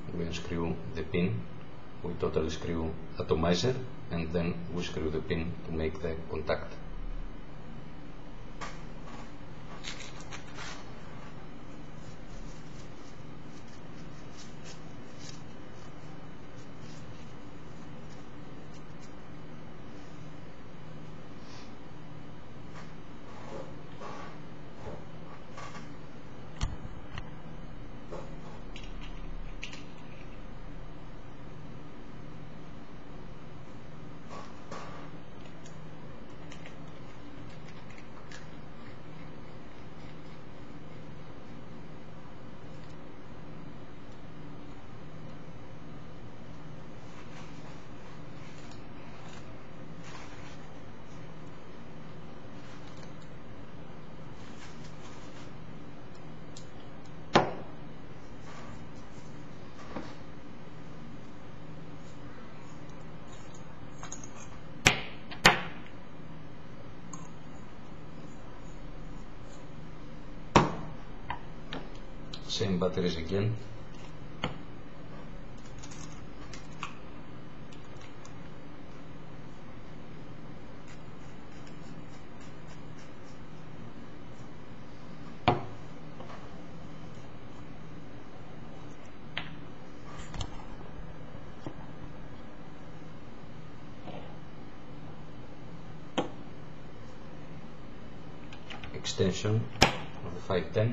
we unscrew the pin, we totally screw atomizer, and then we screw the pin to make the contact. Same batteries again. Extension of the 510.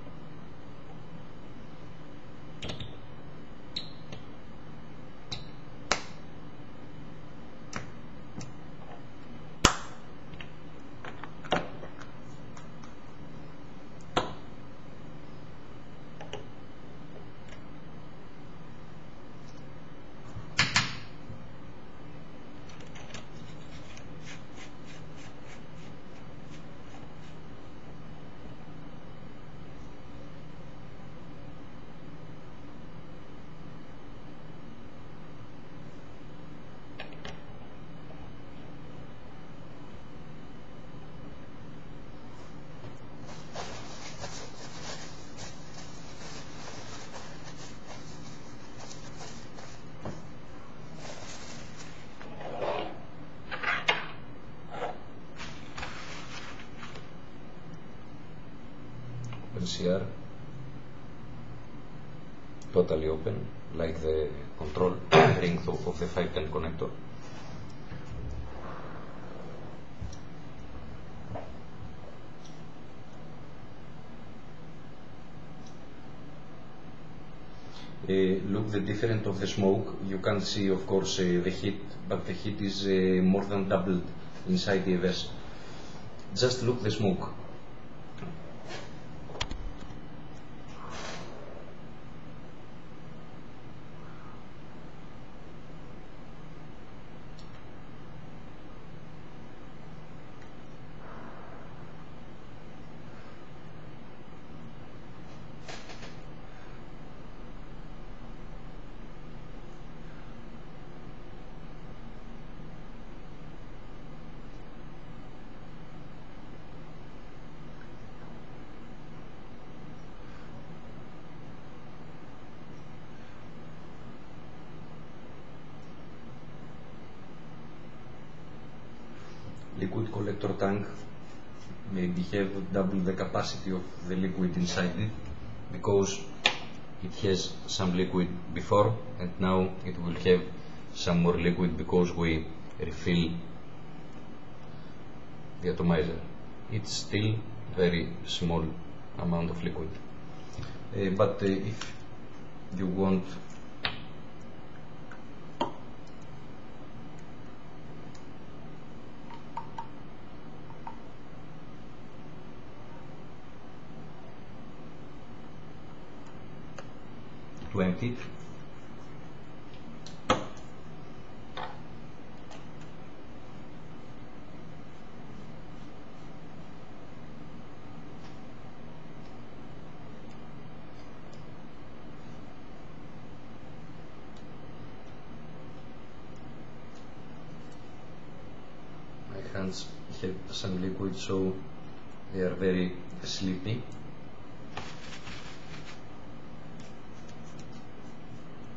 LCR totally open, like the control ring of the 510 connector. Look the difference of the smoke. You can't see, of course, the heat, but the heat is more than doubled inside the EVS. Just look the smoke. Liquid collector tank maybe have double the capacity of the liquid inside it, because it has some liquid before and now it will have some more liquid because we refill the atomizer. It's still very small amount of liquid, but if you want to empty it, my hands have some liquid, so they are very sleepy.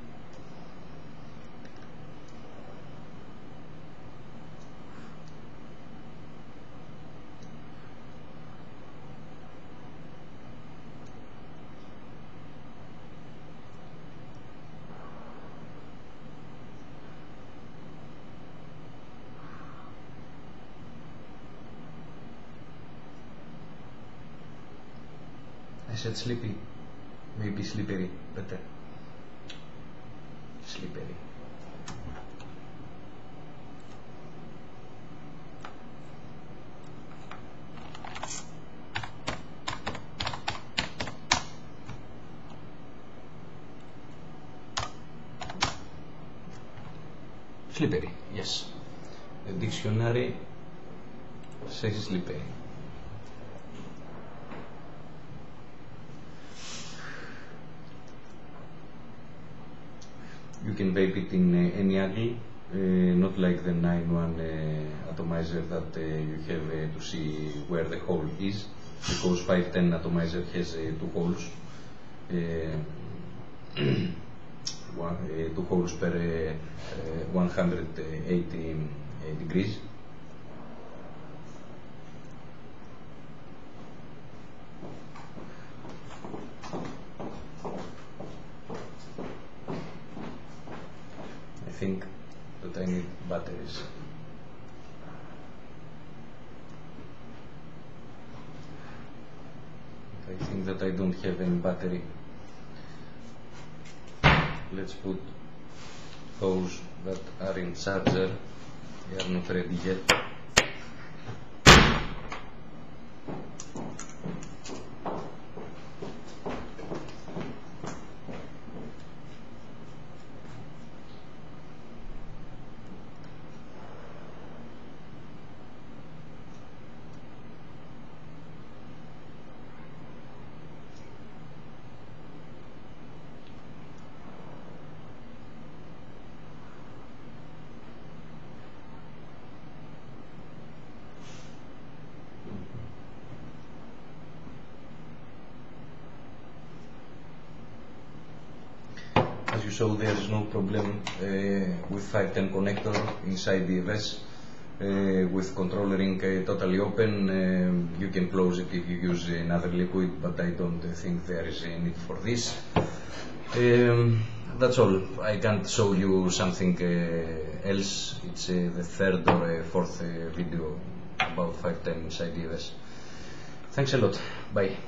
said sleepy, maybe slippery, better. Slippery. Slippery, yes. The dictionary says slippery. You can vape it in any angle, not like the 9-1 atomizer that you have to see where the hole is, because 510 atomizer has 2 holes. 2 holes per 180 degrees. I think that I need batteries. I think that I don't have any battery. Let's put those that are in charger. They are not ready yet. As you saw, there is no problem with 510 connector inside the EVS. With control ring totally open, you can close it if you use another liquid, but I don't think there is a need for this. That's all. I can't show you something else. It's the third or fourth video about 510 inside the EVS. Thanks a lot. Bye.